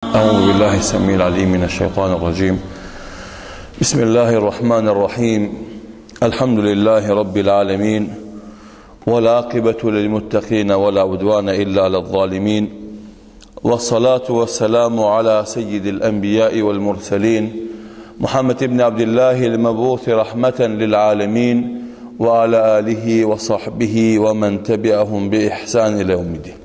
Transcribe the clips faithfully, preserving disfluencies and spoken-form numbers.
أعوذ بالله السميع العليم من الشيطان الرجيم. بسم الله الرحمن الرحيم. الحمد لله رب العالمين، والعاقبة للمتقين ولا عدوان إلا على الظالمين، والصلاة والسلام على سيد الأنبياء والمرسلين محمد بن عبد الله المبعوث رحمة للعالمين، وعلى آله وصحبه ومن تبعهم بإحسان إلى يوم الدين.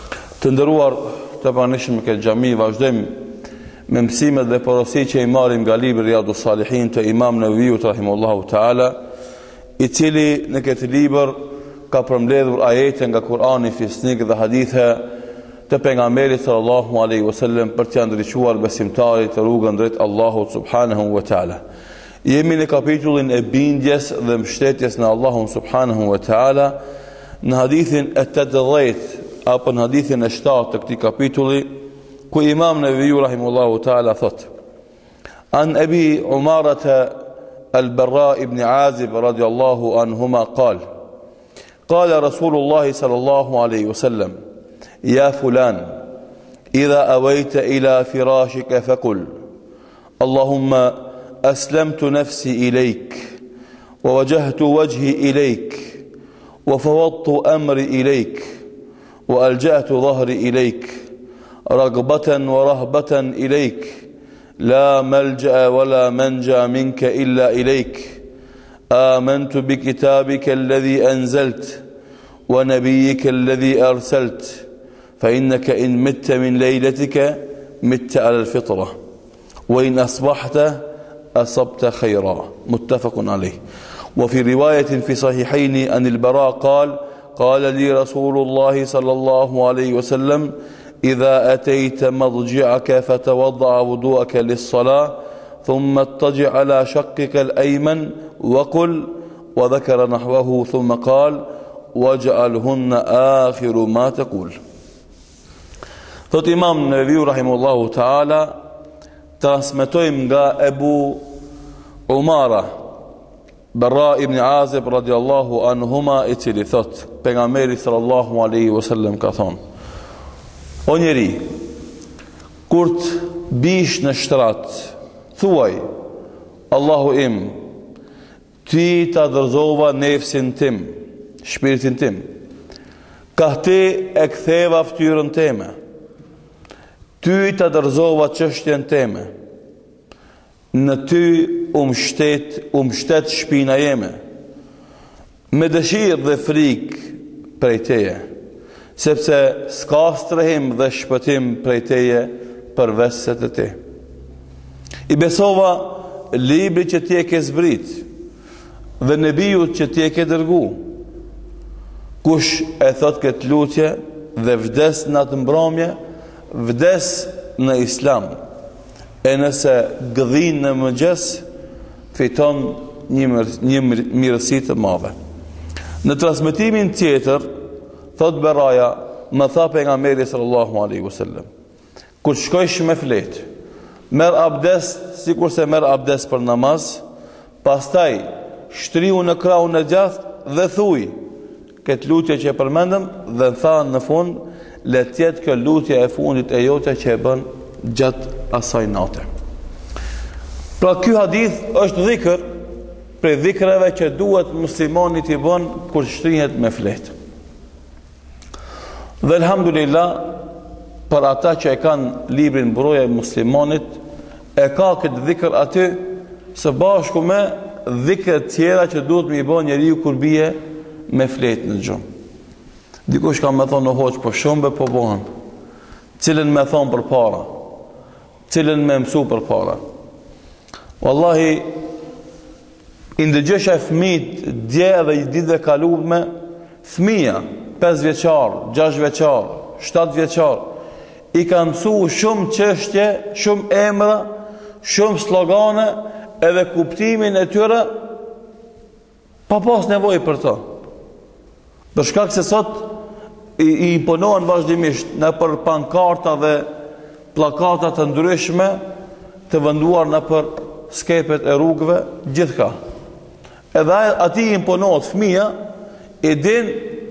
Të të pranishëm këtë xhami, vazhdojmë me mësimet dhe porosit që i marrim nga libri Riyadus Salihin të Imam Nawawiut rahimahullahu taala, i cili në këtë libër ka përmbledhur ajete nga Kurani, fisnik dhe hadithe të pejgamberit sallallahu alaihi wasallam për të ndriçuar besimtarit të rrugën drejt Allahut subhanahu wa taala. Jemi në kapitullin e bindjes dhe mbështetjes në Allahun subhanahu wa taala, në hadithin e tetëdhjetë apo në hadithin e shtatë të këtij kapitulli, ku Imam Nawawi rahimahullahu taala thot: An Abi Umarata al-Barra ibn Azib radiyallahu anhuma qal qala Rasulullah sallallahu alayhi wasallam ya fulan idha awayta ila firashika faqul Allahumma aslamtu nafsi ilayk wa wajjahtu wajhi ilayk wa fawwadtu amri ilayk وألجأت ظهري إليك رغبة ورهبة إليك لا ملجأ ولا منجا منك إلا إليك آمنت بكتابك الذي أنزلت ونبيك الذي أرسلت فإنك إن مت من ليلتك مت على الفطرة وإن أصبحت أصبت خيرا. متفق عليه. وفي رواية في صحيحين أن البراء قال قال لي رسول الله صلى الله عليه وسلم إذا أتيت مضجعك فتوضع وضوءك للصلاة ثم اضطجع على شقك الأيمن وقل وذكر نحوه ثم قال واجعلهن آخر ما تقول. Thot Imam Nawawi rahimahullahu taala, transmetojmë nga Ebu Umara Barra ibn Azib radiallahu anhuma, i cili thot: pejgamberi sallallahu alaihi wasallam ka thonë: O njeri, kur të bish në shtrat, thuaj: Allahu im, ti ta dërzova nefsin tim, shpiritin tim, ka ti e ktheva ftyrën teme, ty ta dërzova çështjen teme, në ty umshtet, umshtet shpina jeme, me dëshirë dhe frikë prej teje, sepse s'ka strehim dhe shpëtim prej teje përveç se të te. I besova libri që ti e ke zbrit dhe nebijut që ti e ke dërgu. Kush e thot këtë lutje dhe vdes në atë mbromje, vdes në Islam. E nëse gëdhin në mëngjes, fiton një, mër, një mirësi të madhe. Në transmetimin tjetër, thot Beraja, më tha pejgamberi sallallahu alaihi wasallam: kur shkojsh me flet, merr abdes sikur se merr abdes për namaz, pastaj shtriu në krahun e gjathë dhe thuj këtë lutje që e përmendëm, dhe tha në fund: le të jetë kjo lutje e fundit e jote që e bën gjatë asaj nate. Pra ky hadith është dhikr prej dhikrave që duhet muslimanit i bën kur shtrihet me flet. Dhe alhamdulillah, për ata që e kanë librin Broja e Muslimanit, e ka këtë dhikr aty së bashku me dhikr tjera që duhet me i bën njeriu kur bie me flet në gjumë. Dikush ka me thonë në hoq, po shumë be po bohan, cilën me thonë për para, cilën me mësu për para. Wallahi, i ndëgjësha e fëmijët dje dhe i ditë dhe kalume, fëmija, pesë vjeçar, gjashtë vjeçar, shtatë vjeçar, i ka mësu shumë çështje, shumë emra, shumë slogane, edhe kuptimin e tyre, pa pas nevojë për to. Për shkak se sot i, i imponohen vazhdimisht në për pankarta dhe plakata të ndryshme të venduar në për skepet e rrugëve, gjithka. Edhe ati imponohet fëmija, i din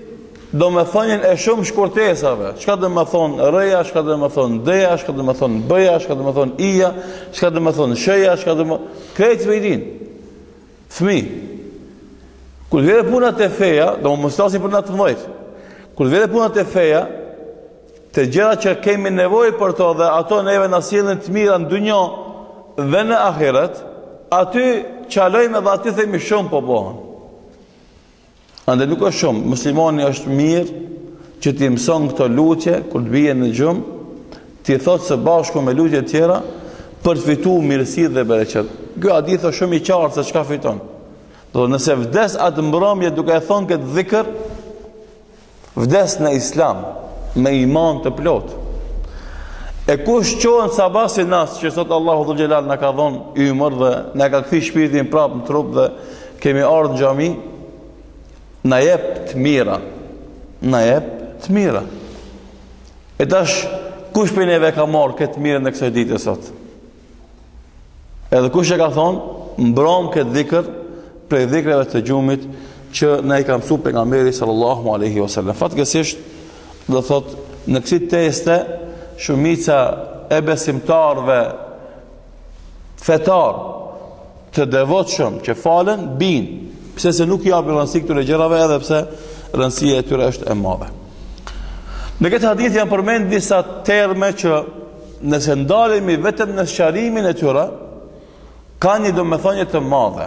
do me thonjën e shumë shkurtesave. Çka do me thonë rëja, çka do me thonë d-ja, çka do me thonë b-ja, çka do me thonë i-ja, çka do me thonë sh-ja, çka do me krejt me i din. Fëmi. Kur vjen puna te feja, do mos flasim për natë mëdhtë. Kur vjen puna te feja, të gjëra që kemi nevojë për to dhe ato neve na sjellin të mira në dunjë dhe në ahiret, aty çalojmë dhe aty themi shumë po bëhen. Ande nuk është shumë, muslimani është mirë që ti mëson këto lutje kur të bie në gjumë, ti thotë së bashku me lutje tjera për të fituar mirësi dhe bereqet. Ky hadith është shumë i qartë se çka fiton. Do nëse vdes atë mbrëmje duke e thonë këtë dhikr, vdes në islam me iman të plot. E kush qohen sabah si nas që sot Allahu dhul xhelal na ka dhënë ymër dhe na ka kthy shpirtin prapë në trup dhe kemi ardhur në xhami, na jep të mira, na jep të mira. E tash kush për neve ka marrë këtë mirë në kësaj dite sot? Edhe kush e ka thonë mbrom këtë dhikr prej dhikrave të gjumit që na i ka mësuar pejgamberi sallallahu alaihi wasallam. Fatkeqësisht do thot në kësi teste shumica e besimtarve fetar të devotshëm që falen bin, pse se nuk japin rëndësi këtyre gjërave edhe pse rëndësia e tyre është e madhe. Në këtë hadith janë përmend disa terme që nëse ndalemi vetëm në sqarimin e tyre, kanë një domethënie të madhe.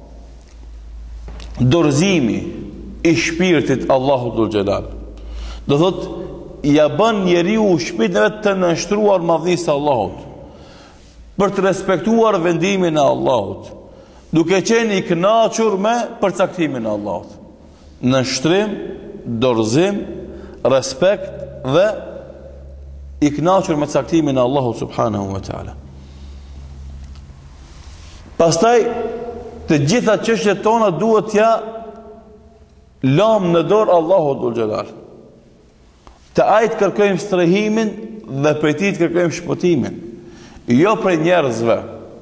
Dorëzimi i shpirtit Allahu dhul xhelal. Do thot ja bën njeriu shpirtin vetë të nënshtruar madhësisë së Allahut, për të respektuar vendimin e Allahut, duke qenë i kënaqur me përcaktimin e Allahut. Nënshtrim, dorëzim, respekt dhe i kënaqur me caktimin e Allahut subhanahu wa taala. Pastaj të gjitha çështjet tona duhet t'ja lëm në dorë Allahut dhul xhelal. Të ajt kërkojmë strehimin dhe prej tij kërkojmë shpëtimin, jo prej njerëzve.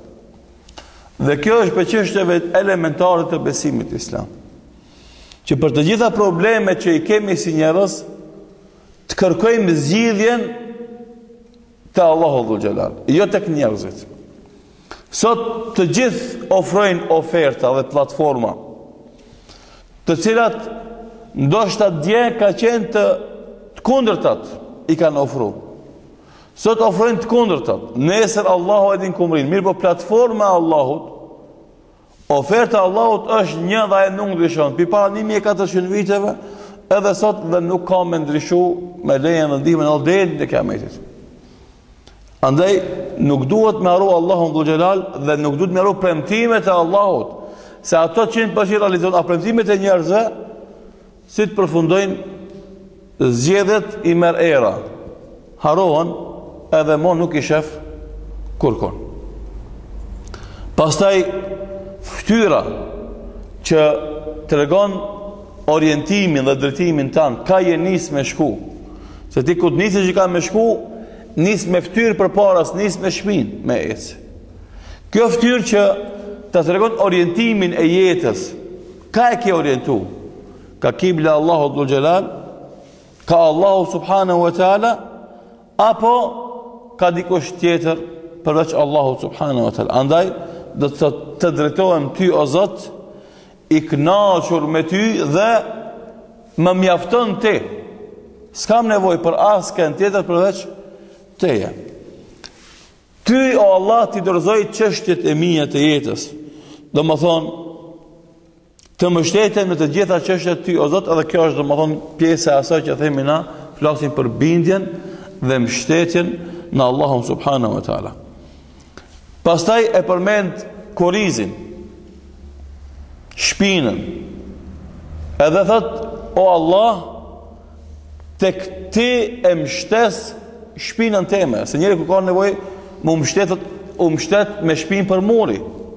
Dhe kjo është për çështjeve elementare të besimit islam. Që për të gjitha problemet që i kemi si njerëz, të kërkojmë zgjidhjen te Allahu dhul xhelal, jo tek njerëzit. Sot të gjithë ofrojnë oferta dhe platforma, të cilat ndoshta dje ka qenë të, të kundërtat i kanë ofru. Sot ofrojnë të kundërtat. Nesër Allahu e din kumrin. Mirë po platforma e Allahut, oferta e Allahut është një dhe e nuk ndryshon. Pi para një mijë e katërqind viteve, edhe sot dhe nuk ka me ndryshu me lejen dhe ndihmën e Allahut deri në kiametin. Andaj nuk duhet me harru Allahun dhul xhelal dhe nuk duhet me harru premtimet e Allahut, se ato njëntëqind për cent realizojnë, a premtimet e njerëzve si të përfundojnë zgjedhjet i merr era. Harrohen edhe mo nuk i shef kurkon. Pastaj fytyra që tregon orientimin dhe drejtimin tanë, ka je nis me shku. Se ti ku të nisi që ka me shku, nis me fytyrë përpara, nis me shpinë me ecë. Kjo fytyrë që ta tregon orientimin e jetës, ka e ke orientu? Ka kibla Allahu dhul xhelal, ka Allahu subhanahu wa taala, apo ka dikush tjetër përveç Allahu subhanahu wa taala. Andaj do të të drejtohem ty o Zot, i kënaqur me ty dhe më mjafton ti. S'kam nevojë për askën tjetër përveç teje. Ty o Allah ti dorëzoj çështjet e mia të jetës. Do më thonë të mbështeten me të gjitha çështjet ty o Zot, edhe kjo është do më thonë pjesë e asaj që themi na, flasim për bindjen dhe mbështetjen në Allahun subhanahu wa taala. Pastaj e përmend kurizin, shpinën. Edhe thot, o Allah, tek ti e mbështes shpinën teme, se njëri ku ka nevojë më mbështetet, u mbështet me shpinë për muri.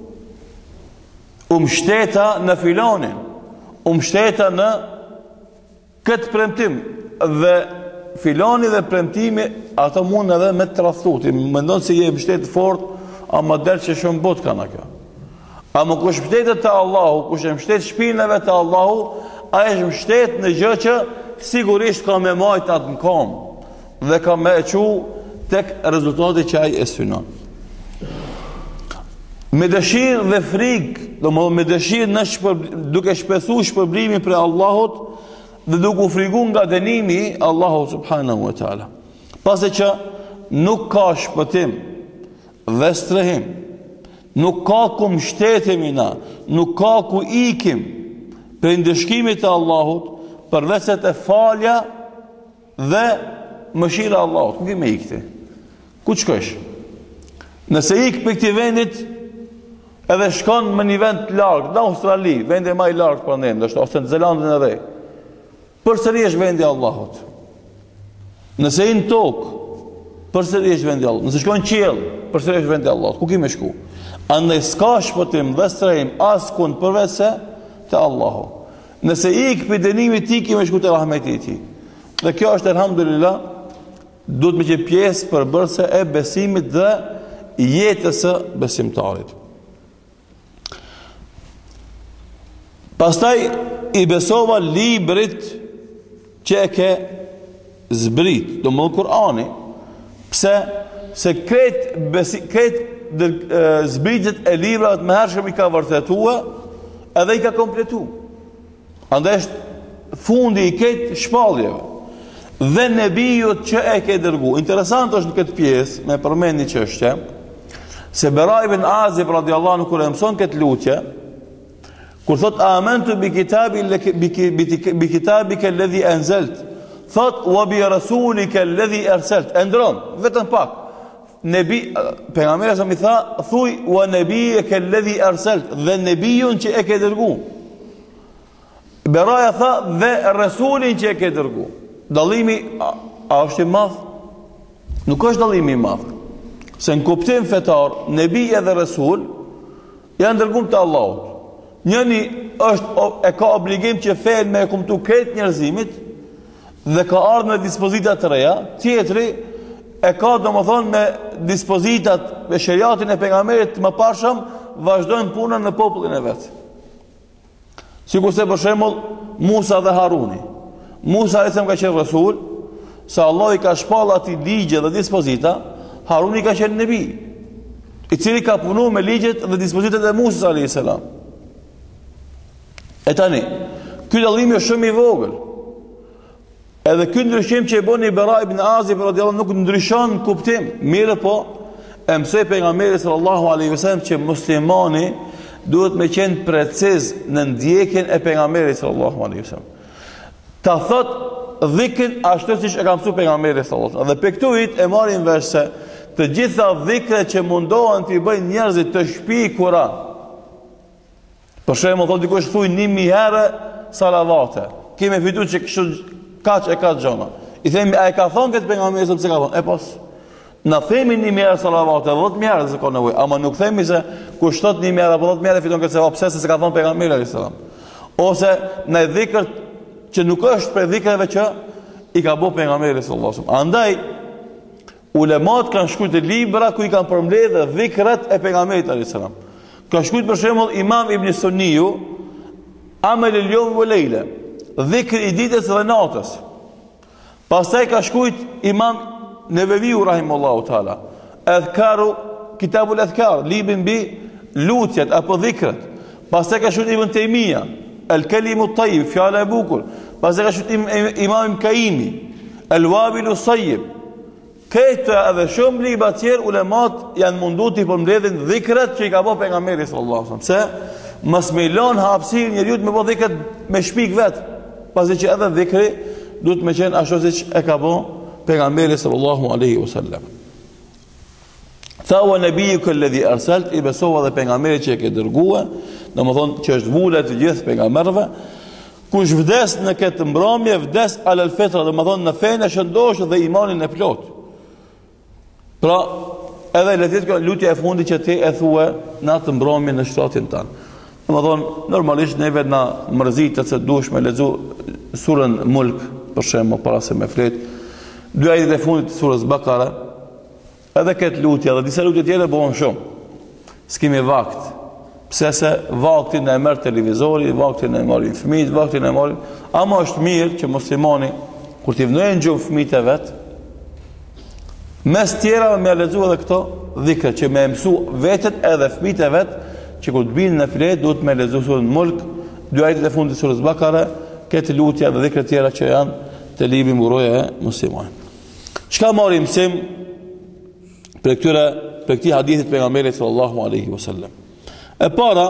U mbështeta në filanin, u mbështeta në këtë premtim dhe filani dhe premtimi, ato mund edhe me të tradhtu. Mendon se je mbështet fort, ama del që shumë bot kanë kjo. Ama kush mbështetet te Allahu, kush e mbështet shpinëve te Allahu, ai është mbështet në gjë që sigurisht ka me majt atë në kam dhe ka me e qu tek rezultati që ai e synon. Me dëshirë dhe frikë, do më me dëshirë në shpër, duke shpesu shpërblimin për Allahut dhe duke u frigu nga dënimi Allahu subhanahu wa taala. Pasi që nuk ka shpëtim dhe strehim, nuk ka ku mbështetemi na, nuk ka ku ikim për ndëshkimit të Allahut, përveç se të falja dhe mëshira e Allahut. Ku kemi ikti? Ku shkosh? Nëse ik për këtij vendit edhe shkon më një vend të largë, në Australi, vendi më i largë për ne, ndoshta ose në Zelandën e Re, përsëri është vendi i Allahut. Nëse i në tokë, përsëri është vendi i Allahut. Nëse shkon në qiell, përsëri është vendi i Allahut. Ku kemi shku? Andaj s'ka shpëtim dhe strehim askund përveç se te Allahu. Nëse ik për dënimit i kemi shku te rahmeti i tij. Dhe kjo është elhamdulillah, duhet me që pjesë përbërëse e besimit dhe jetës së besimtarit. Pastaj i besova librit që e ke zbrit, do më Kur'ani, pse se kret, besi, kret dhe, e, zbritet e librat me hershëm i ka vërtetua edhe i ka kompletu. Andaj është fundi i ketë shpalljeve. Dhe nebijut që e ke dërgu. Interesant është në këtë pjesë, me përmend një çështje, se Bera ibn Azib radiallahu anhu kur e mëson këtë lutje, kur thot amantu bi kitabi bi kitabika alladhi anzalt, thot wa bi rasulika alladhi arsalt. Endron vetëm pak. Nebi pejgamberi sa mi tha, thuj wa nabiyaka alladhi arsalt, dhe nebijun që e ke dërgu. Beraja tha dhe rasulin që e ke dërgu. Dallimi a, a është i madh? Nuk është dallimi i madh. Se në kuptim fetar, nebi edhe rasul janë dërguar te Allahu. Njëni është e ka obligim që fen me e kumtu kretë njerëzimit dhe ka ardhur me dispozita të reja, tjetri e ka domethënë me dispozitat me shariatin e pejgamberit më parshëm vazhdojnë punën në popullin e vet. Sikurse për shembull Musa dhe Haruni. Musa alayhis ka qenë rasul, sa Allah i ka shpall atij ligje dhe dispozita, Haruni ka qenë nebi, i cili ka punuar me ligjet dhe dispozitat e Musa alayhis salam. E tani, ky dallim është shumë i vogël. Edhe ky ndryshim që e bën Bera ibn Azib radhiyallahu nuk ndryshon kuptim, mirë po e mësoi pejgamberi sallallahu alaihi wasallam që muslimani duhet me qenë preciz në ndjekjen e pejgamberit sallallahu alaihi wasallam. Ta thot dhikrin ashtu siç e ka mësuar pejgamberi sallallahu alaihi wasallam. Dhe pe këtu vit e marrin vesh se të gjitha dhikret që mundohen të i bëjnë njerëzit të shpi Kur'an. Për shembull, thotë dikush thuj një mijë herë salavate. Kemi fituar që kështu kaç e kaç gjona. I themi a e ka thonë këtë pejgamberi se ka thonë? E pos. Na themi një mijë herë salavate, dhjetë mijë herë se ka nevojë, ama nuk themi se kush thot një mijë herë apo dhjetë mijë herë fiton këtë sevap, pse se ka thonë pejgamberi alayhis salam. Ose në dhikr që nuk është për dhikrave që i ka bëu pejgamberi sallallahu alaihi wasallam. Andaj ulemat kanë shkruar libra ku i kanë përmbledhur dhikrat e pejgamberit alayhis salam. Ka shkruar për shembull Imam Ibn Sunniu Amal al-Yawm wa Layla, dhikri i ditës dhe natës. Pastaj ka shkruar Imam Neveviu rahimahullahu taala Adhkaru, Kitabul Adhkar, librin mbi lutjet apo dhikrat. Pastaj ka shkruar Ibn Taymija Al-Kalimu at-Tayyib, fjala e bukur. Pastaj ka shkruar Imam Kaimi Al-Wabilu as-Sayyib. Këtë edhe shumë libra të tjerë ulemat janë mundu të i përmbledhin dhikrat që i ka bëu pejgamberi sallallahu alaihi wasallam. Se mos me lën hapësirë njeriu të më bëj dhikrat me shpik vet, pasi që edhe dhikri duhet me qenë ashtu siç e ka bëu pejgamberi sallallahu alaihi wasallam. Tha wa nabiyuka alladhi arsalt, i besova dhe pejgamberit që e ke dërguar, domethënë që është vula të gjithë pejgamberëve. Kush vdes në këtë mbrëmje, vdes alal fitra, domethënë në fenë e shëndosh dhe imanin e plot. Pra, edhe letit kjo lutja e fundi që ti e thue në atë mbrëmje në shtratin tanë. Në më thonë, normalisht neve na mërzitët se dush me lezu surën Mulk, për shemë, para se me flet, dy ajetet e fundit të surës Bakara, edhe këtë lutja dhe disa lutje tjere bëhen shumë. S'kemi vakt. Pse se vaktin e merr televizori, vaktin e marrin fëmijët, vaktin e marrin. Ama është mirë që muslimani kur t'i vnojnë gjumë fëmijët e vet, mes tjera me lexu edhe këto dhikra që me mësu vetët edhe fëmijët e vet, që kur të binë në filet duhet me lexu surën Mulk, dy ajetet e fundit të surës Bakara, këtë lutje dhe dhikra tjera që janë të libri mburoja e muslimanit. Çka marrim mësim për këtyre për këtij hadithit pejgamberit sallallahu alaihi wasallam? E para,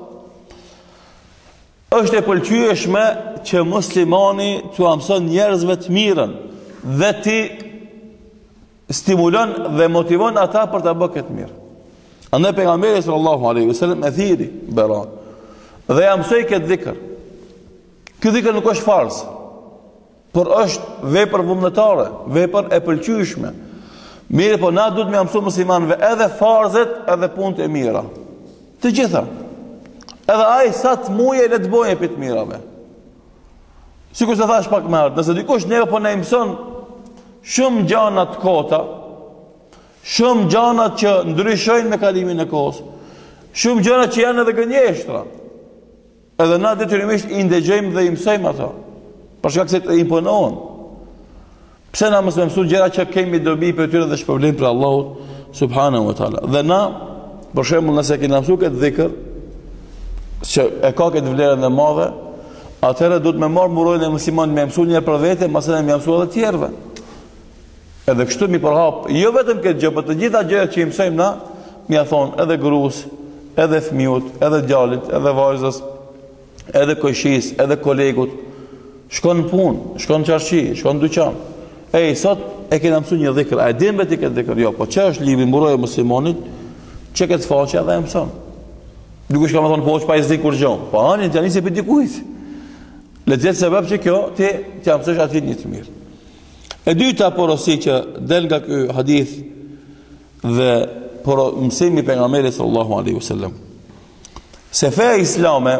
është e pëlqyeshme që muslimani t'u mëson njerëzve të mirën dhe ti stimulon dhe motivon ata për ta bërë këtë mirë. Andaj pejgamberi sallallahu alaihi wasallam e thiri Beran dhe ja mësoi këtë dhikr. Ky dhikr nuk është farz, por është vepër vullnetare, vepër e pëlqyeshme. Mirë, po na duhet me mësu muslimanëve edhe farzet edhe punët e mira. Të gjitha. Edhe ai sa të muje le të bëjë për të mirave. Sikur se thash pak më herët, nëse dikush neve po na mëson shumë gjëra të kota, shumë gjëra që ndryshojnë me kalimin e kohës, shumë gjëra që janë edhe gënjeshtra. Edhe na detyrimisht i ndëgjojmë dhe i mësojmë ato, për shkak se të imponohen. Pse na mos më mësojnë gjëra që kemi dobi për tyre dhe shpërblim për Allahut subhanahu wa taala. Dhe na, për shembull, nëse kemi mësuar këtë dhikr, që e ka këtë vlerën e madhe, atëherë duhet me marrë mburojën e muslimanit me mësuar një për vete, masën e me mësuar edhe tjerëve. Edhe kështu mi përhap, jo vetëm këtë gjë, por të gjitha gjërat që i mësojmë na, mi ia thon edhe gruas, edhe fëmijët, edhe djalit, edhe vajzës, edhe koqishis, edhe kolegut, shkon në punë, shkon në çarshi, shkon në dyqan. Ej, sot e kena mësuar një dhikr, a e din vetë këtë dhikr? Jo, po ç'është libri mburojë e muslimanit, çe këtë faqe edhe e mëson. Dikush ka më thonë, po që pa i zdi kur gjohë. Po anin, të janisë e për dikujt. Le të jetë sebeb që kjo, ti të jamësësh atit një të mirë. E dyta porosi që del nga kjo hadith dhe mësimi për nga meri sallallahu alaihi wasallam. Se feja islame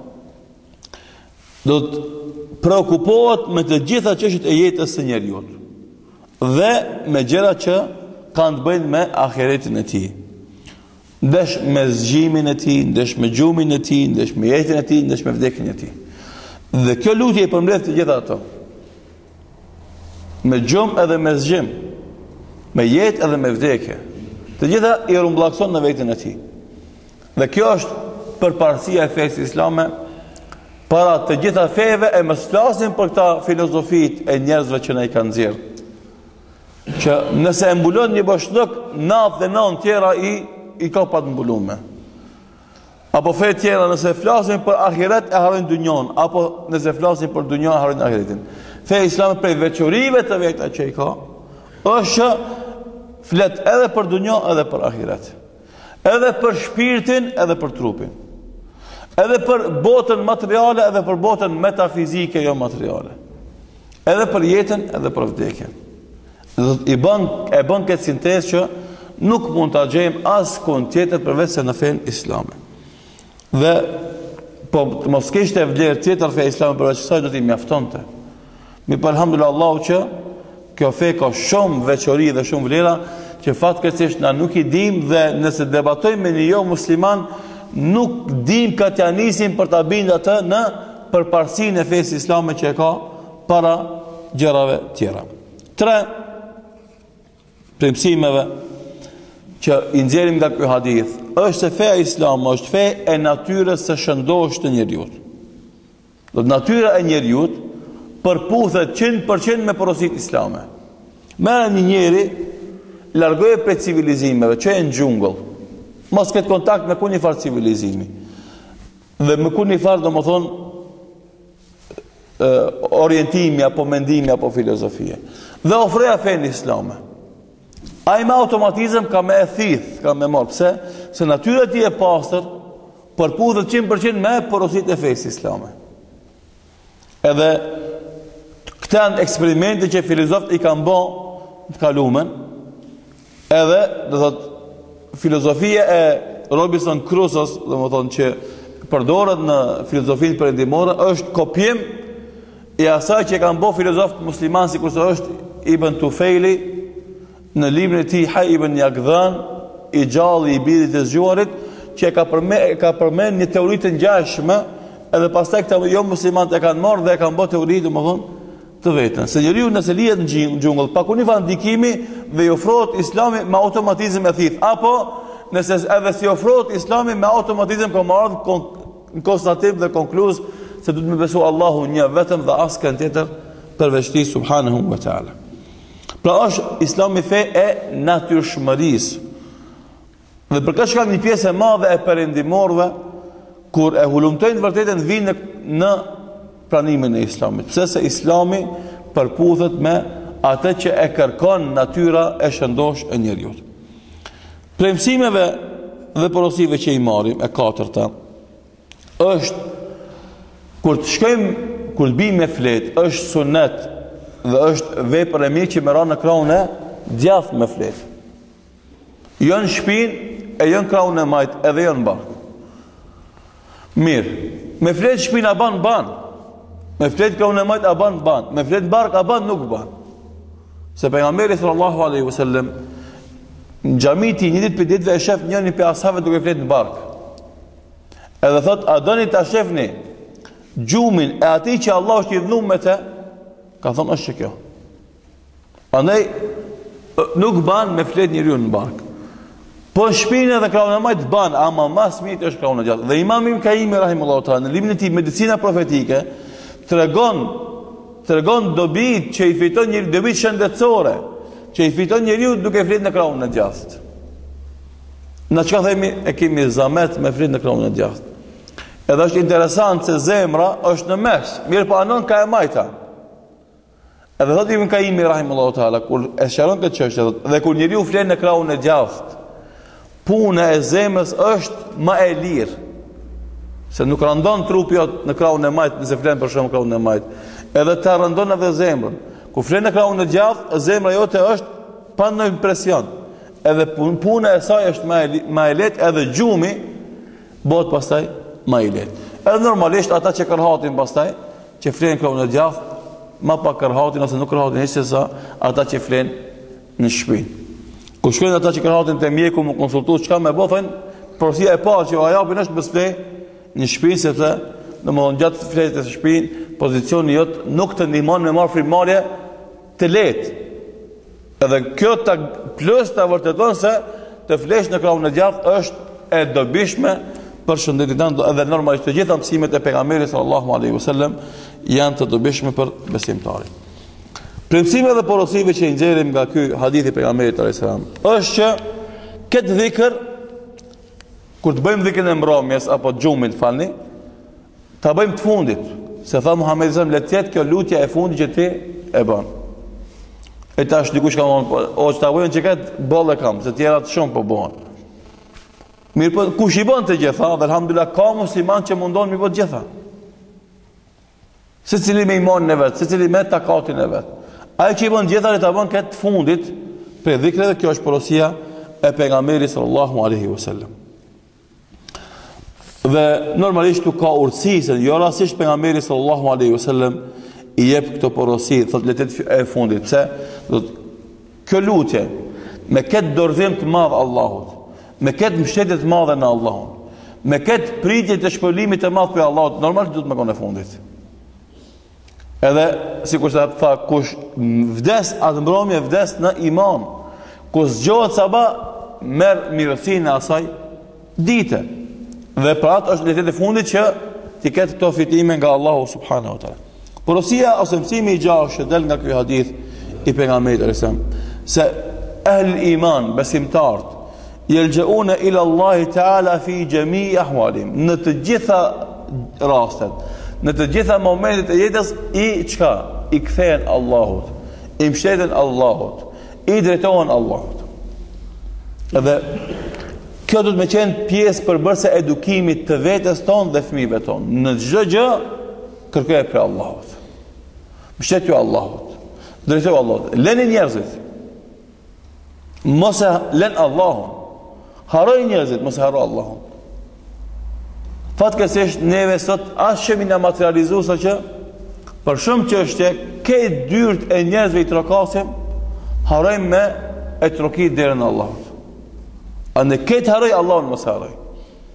do të preokupohet me të gjitha çështjet e jetës së njeriut dhe me gjëra që kanë të bëjnë me ahiretin e tij. Ndesh me zgjimin e tij, ndesh me gjumin e tij, ndesh me jetën e tij, ndesh me vdekjen e tij. Dhe kjo lutje i përmbledh të gjitha ato. Me gjum edhe me zgjim, me jetë edhe me vdekje. Të gjitha i rumbullakson në vetën e tij. Dhe kjo është përparësia e fesë islame para të gjitha feve, e mos flasim për këta filozofit e njerëzve që na i kanë nxjerrë. Që nëse e mbulon një bashkëdok, natë dhe nanë tjera i i ka pa të mbulume. Apo fe tjera, nëse flasim për ahiret e harrojnë dunjon, apo nëse flasim për dunjon e harrojnë ahiretin. Fe islame prej veçorive të veta që i ka, është flet edhe për dunjon edhe për ahiret. Edhe për shpirtin edhe për trupin. Edhe për botën materiale edhe për botën metafizike jo materiale. Edhe për jetën edhe për vdekjen. I bën e bën këtë sintezë që nuk mund ta gjejmë askund tjetër përveç se në fenë islame. Dhe po mos kishte vlerë tjetër fe islame përveç kësaj do t'i mjaftonte. Mi për alhamdulillah Allahu që kjo fe ka shumë veçori dhe shumë vlera që fatkeqësisht na nuk i dim, dhe nëse debatojmë me një jo musliman nuk dim ka t'ja nisim për ta bindë atë në përparësinë e fesë islame që e ka para gjërave tjera. Tre mësimeve që i nxjerrim nga ky hadith është se feja islame është fe e natyrës së shëndosh të njeriut. Do të natyra e njeriut përputhet njëntër përqind me porositë islame. Merë një njeri, largoje prej civilizimeve, që e në gjungull, mos këtë kontakt me ku një farë civilizimi. Dhe me ku një farë, do më thonë, orientimi, apo mendimi, apo filozofie. Dhe ofreja fejnë islame. A i me automatizëm ka me e thith, ka me marë. Pse? Se natyra ti e pastër, përputhet njëntër përqind me porositë e fejnë islame. Edhe këta janë eksperimente që filozofët i kanë bën të kalumen, edhe do thot filozofia e Robinson Crusoe, do të thonë që përdoret në filozofinë perëndimore, është kopjem i asaj që kanë bën filozofët muslimanë, sikurse është Ibn Tufejli në librin e tij Hay ibn Yaqdhan, i gjalli i birit të zgjuarit, që e ka përmend, ka përmend një teori të ngjashme, edhe pastaj këta jo muslimanët e kanë marrë dhe e kanë bërë teori, domethënë, të vetën. Se njeriu nëse lihet në xhungull, pa kur një fan ndikimi dhe i ofrohet Islami me automatizëm e thith, apo nëse edhe si ofrohet Islami me automatizëm ka marrë në konstatim dhe konkluz se duhet me besu Allahu një vetëm dhe askën tjetër përveç tij subhanahu wa taala. Pra është Islami fe e natyrshmërisë. Dhe për këtë shkak një pjesë e madhe e perëndimorëve kur e hulumtojnë të vërtetën vinë në pranimin e Islamit. Pse se Islami përputhet me atë që e kërkon natyra e shëndosh e njeriut. Prej mësimeve dhe porosive që i marrim, e katërta, është kur të shkojmë, kur të bijmë me flet, është sunet dhe është vepër e mirë që merron në krahun e djathtë me flet. Jo në shtëpinë e jo në krahun e majt, edhe jo në bark. Mirë, me flet shtëpinë a ban ban. Me flet krahun e majt a ban ban. Me flet bark a ban nuk ban. Se pejgamberi sallallahu alaihi wasallam në xhamiti një ditë për ditëve e shef njëri për asave duke flet në bark. Edhe thot, a doni ta shefni gjumin e atij që Allah është i dhënë me të? Ka thonë është kjo. Prandaj nuk ban me flet njeriu në bark. Po në shpinë edhe krahun e majt ban, ama mas miri është krahun e gjatë. Dhe Imam Ibn Kaimi rahimahullahu taala në librin e tij Medicina profetike tregon tregon dobit që i fiton një dobit shëndetësore, që i fiton njeriu duke flet në krahun e djathtë. Në çka themi e kemi zamet me flet në krahun e djathtë. Edhe është interesant se zemra është në mes, mirë po anon ka e majta. Edhe thot Ibn Kaimi rahimahullahu taala kur e sqaron këtë çështje, dhe kur njeriu flet në krahun e djathtë, puna e zemrës është më e lirë. Se nuk rëndon trupi jot në krahun e majt nëse flen për shembull krahun e majt. Edhe ta rëndon edhe zemrën. Kur flen në krahun e djathtë, zemra jote është pa ndonjë presion. Edhe puna e saj është më e më e lehtë, edhe gjumi bëhet pastaj më i lehtë. Edhe normalisht ata që kërhatin pastaj, që flen krahun e djathtë, më pa kërhatin ose nuk kërhatin hiç sa ata që flen në shtëpi. Kur shkojnë ata që kërhatin te mjeku më konsultues çka më bëhen, porosia e parë që u japin është besle në shtëpi, sepse domethënë gjatë fletjes së shtëpinë, pozicioni jot nuk të ndihmon me marrë frymëmarrje të lehtë. Edhe kjo ta plus ta vërteton se të flesh në krahun e djathtë është e dobishme për shëndetin tënd, edhe normalisht të gjitha mësimet e pejgamberit sallallahu alaihi wasallam janë të dobishme për besimtarin. Mësimet dhe porosive që i nxjerrim nga ky hadith i pejgamberit alayhis salam është që këtë dhikr kur të bëjmë dhikrën e mbrëmjes apo xhumit falni, ta bëjmë të fundit, se tha Muhamedi sallallahu alaihi wasallam, le të jetë kjo lutja e fundit që ti e bën. E tash dikush ka thonë, o çta bëjmë që këtë bollë kam, se tjera të shumë po bëhen. Mirë po, kush i bën të gjitha, dhe alhamdulillah ka musliman që mundon mi bë të gjitha. Secili me imanin e vet, secili me takatin e vet. Ai që i bën gjitha le ta bën këtë fundit për dhikrën, kjo është porosia e pejgamberit sallallahu alaihi wasallam. Dhe normalisht tu ka urtësi se jo rastisht pejgamberi sallallahu alaihi wasallam i jep këto porosi, thotë le të jetë e fundit. Pse? Do kjo lutje me këtë dorëzim të madh Allahut, me këtë mbështetje të madhe në Allahun, me këtë pritje të shpëlimit të madh për Allahut, normalisht duhet të më konë e fundit. Edhe sikur se tha, kush vdes atë mbrëmje vdes në iman, kush zgjohet sabah merr mirësinë e asaj dite. Dhe për atë është letet e fundit që ti ketë këto fitime nga Allahu subhanahu wa taala. Porosia ose mësimi i gjashtë del nga ky hadith i pejgamberit alayhis salam, se ehli iman, besimtarët, yeljauna ila Allah taala fi jami' ahwalihim, në të gjitha rastet, në të gjitha momentet e jetës i çka? I kthehen Allahut, i mbështeten Allahut, i drejtohen Allahut. Edhe kjo do të më qenë pjesë përbërëse edukimit të vetes tonë dhe fëmijëve tonë. Në çdo gjë kërkoje për Allahut. Mbështetju Allahut. Drejtoju Allahut. Lëni njerëzit. Mos e lën Allahun. Haroj njerëzit, mos e haro Allahun. Fatkeqësisht neve sot as shemi na materializuar sa që për shumë çështje ke dyrt e njerëzve i trokasim, harojmë me e trokit derën Allahut. A në këtë haroj, Allahun mos haroj.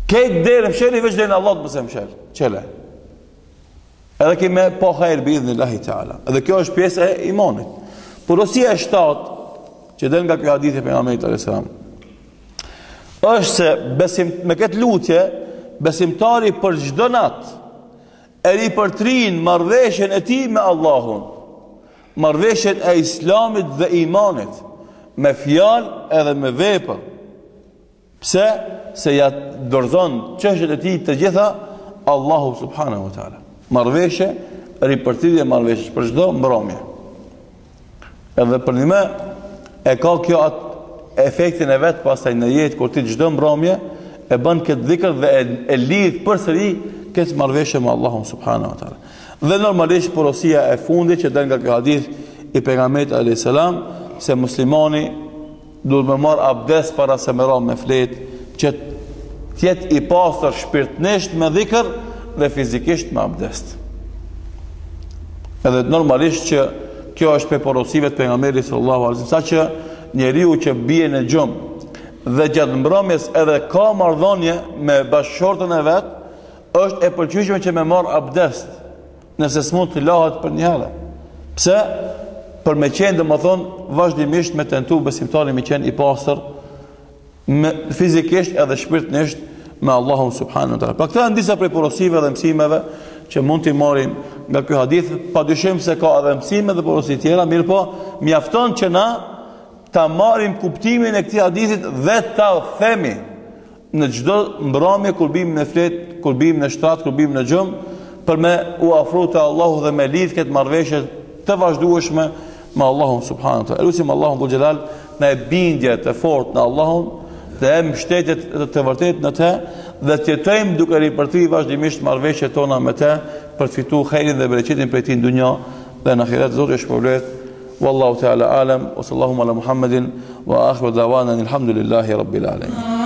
Këtë derë msheli veç dhe në Allah të mëse mshel. Qele. Edhe kime po hajrë bi idhni Allahi Teala. Edhe kjo është pjesë e imanit. Porosia e shtatë, që del nga kjo hadith e pejgamberit alayhis salam, është se besim, me këtë lutje, besimtari për çdo natë e ripërtrin marrëveshjen e tij me Allahun, marrëveshjen e Islamit dhe imanit, me fjalë edhe me vepër. Pse? Se ja dorëzon çështjet e tij të gjitha Allahu subhanahu wa taala. Marrëveshje, ripërtritje marrëveshje për çdo mbrëmje. Edhe për një më e ka kjo atë efektin e vet pastaj në jetë kur ti çdo mbrëmje e bën këtë dhikr dhe e, e lidh përsëri këtë marrëveshje me Allahun subhanahu wa taala. Dhe normalisht porosia e fundit që del nga ky hadith i pejgamberit alayhis salam se muslimani duhet të marr abdes para se me ra me flet, që të jetë i pastër shpirtnisht me dhikr dhe fizikisht me abdes. Edhe normalisht që kjo është pe porosive të pejgamberit sallallahu alaihi wasallam, saqë njeriu që bie në xhumë dhe gjatë mbrëmjes edhe ka marrëdhënie me bashkëshortën e vet, është e pëlqyeshme që me marr abdest, nëse s'mund të lahet për një herë. Pse? Për me qenë, domethënë, vazhdimisht me tentu besimtari me qenë i pastër, me fizikisht edhe shpirtnisht me Allahun subhanahu wa taala. Pra këto janë disa prej porosive dhe mësimeve që mund t'i marrim nga ky hadith, padyshim se ka edhe mësime dhe porosi tjera, mirë po, mjafton që na ta marrim kuptimin e këtij hadithit dhe ta themi në çdo mbrëmje kur bim në flet, kur bim në shtrat, kur bim në xhum, për me u afru te Allahu dhe me lidh këtë marrëveshje të vazhdueshme me Allahun subhanahu wa taala. Elusim Allahun dhul xhelal në bindje të fortë në Allahun dhe mbështetjet të vërtetë në të, dhe të jetojmë duke ripërtri vazhdimisht marrëveshjet tona me të për të fituar xhairin dhe bereqetin prej tij në dunjë dhe në ahiret. Zoti është shpërblet. Wallahu ta'ala alam wa sallallahu ala Muhammedin wa akhiru da'wana alhamdulillahi rabbil alamin.